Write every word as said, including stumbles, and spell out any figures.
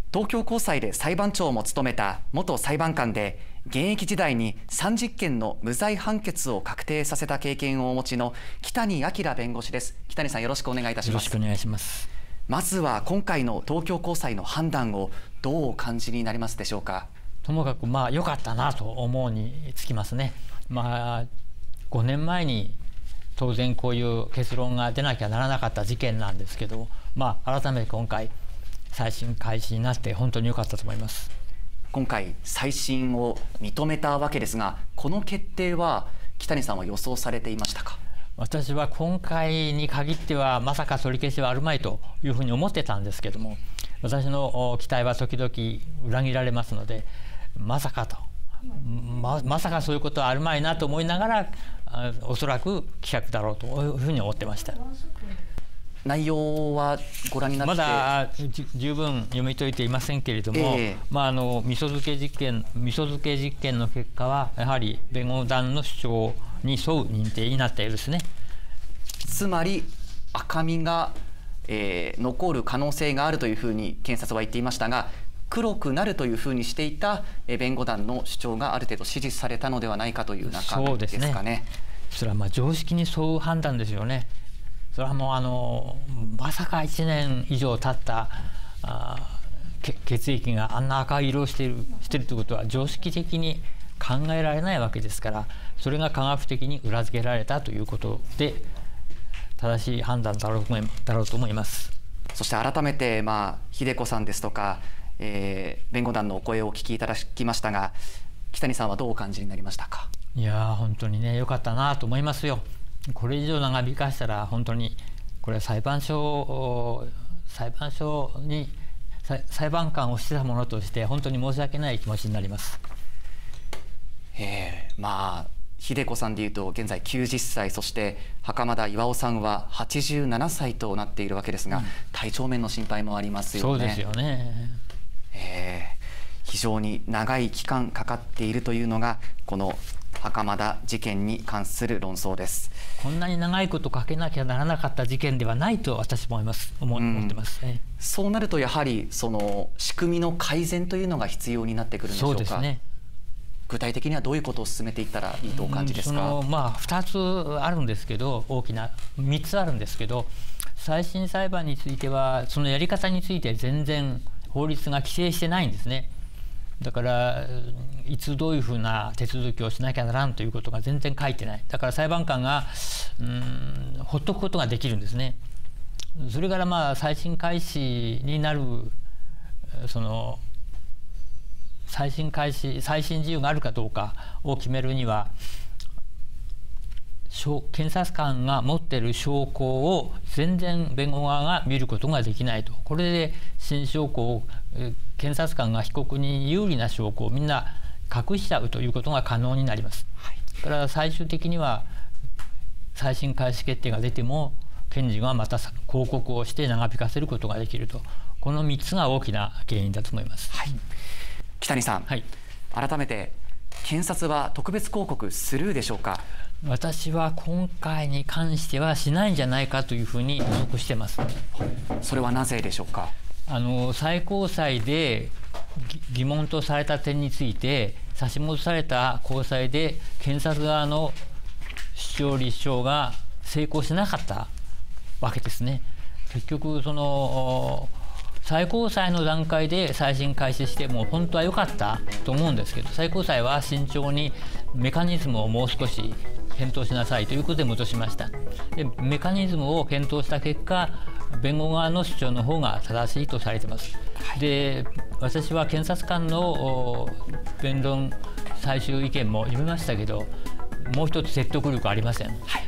東京高裁で裁判長も務めた元裁判官で、現役時代にさんじゅっけんの無罪判決を確定させた経験をお持ちの木谷明弁護士です。木谷さん、よろしくお願いいたします。 よろしくお願いします。 まずは今回の東京高裁の判断をどうお感じになりますでしょうか。 ともかくまあ良かったなと思うにつきますね。まあごねんまえに当然こういう結論が出なきゃならなかった事件なんですけど、まあ改めて今回再審開始になって本当に良かったと思います。 今回再審を認めたわけですが、この決定は木谷さんは予想されていましたか。 私は今回に限ってはまさか取り消しはあるまいというふうに思ってたんですけども、私の期待は時々裏切られますので、まさかと ま, まさかそういうことはあるまいなと思いながら、おそらく棄却だろうというふうに思ってました。 内容はご覧になってまだ十分読み解いていませんけれども、えーまあ、あの味噌漬け実験味噌漬け実験の結果はやはり弁護団の主張に沿う認定になったようですね。 つまり赤みが、えー、残る可能性があるというふうに検察は言っていましたが、黒くなるというふうにしていた弁護団の主張がある程度支持されたのではないかという中身ですかね。 それはまあ常識に沿う判断ですよね。それはもうあのまさかいちねん以上経ったあ血液があんな赤い色をしているしているということは常識的に考えられないわけですから、それが科学的に裏付けられたということで正しい判断だろうと思い、だろうと思います。 そして改めて、まあ、秀子さんですとか、えー、弁護団のお声をお聞きいただきましたが、木谷さんはどうお感じになりましたか。 いや本当にね良かったなと思いますよ。これ以上長引かしたら本当にこれ裁判所裁判所に裁判官をしてたものとして本当に申し訳ない気持ちになります。 えー、まあ秀子さんでいうと現在きゅうじゅっさい、そして袴田巌さんははちじゅうななさいとなっているわけですが、うん、体調面の心配もありますよね。 そうですよね。 えー、非常に長い期間かかっているというのがこの袴田事件に関する論争です。 こんなに長いことかけなきゃならなかった事件ではないと私も思います思ってますね、 うん、そうなるとやはりその仕組みの改善というのが必要になってくるんでしょうか。 そうですね。 具体的にはどういうことを進めていったらいいとお感じですか。 うん、そのまあふたつあるんですけど、大きなみっつあるんですけど、再審裁判についてはそのやり方について全然法律が規定してないんですね。だからいつどういうふうな手続きをしなきゃならんということが全然書いてない。だから裁判官がうーんほっとくことができるんですね。それからまあ再審開始になるその再審開始再審自由があるかどうかを決めるには、検察官が持っている証拠を全然弁護側が見ることができないと。これで新証拠を検察官が被告に有利な証拠をみんな隠しちゃうということが可能になります。はい、だから最終的には再審開始決定が出ても検事がまた抗告をして長引かせることができると。このみっつが大きな原因だと思います。 はい、木谷さん、はい、改めて検察は特別抗告スルーでしょうか。 私は今回に関してはしないんじゃないかというふうに予測してます。 それはなぜでしょうか。 あの最高裁で疑問とされた点について差し戻された高裁で検察側の主張立証が成功しなかったわけですね。結局その最高裁の段階で再審開始しても本当は良かったと思うんですけど、最高裁は慎重にメカニズムをもう少し検討しなさいということで戻しました。でメカニズムを検討した結果、弁護側の主張の方が正しいとされています。はい、で私は検察官の弁論最終意見も読みましたけど、もう一つ説得力ありません。はい、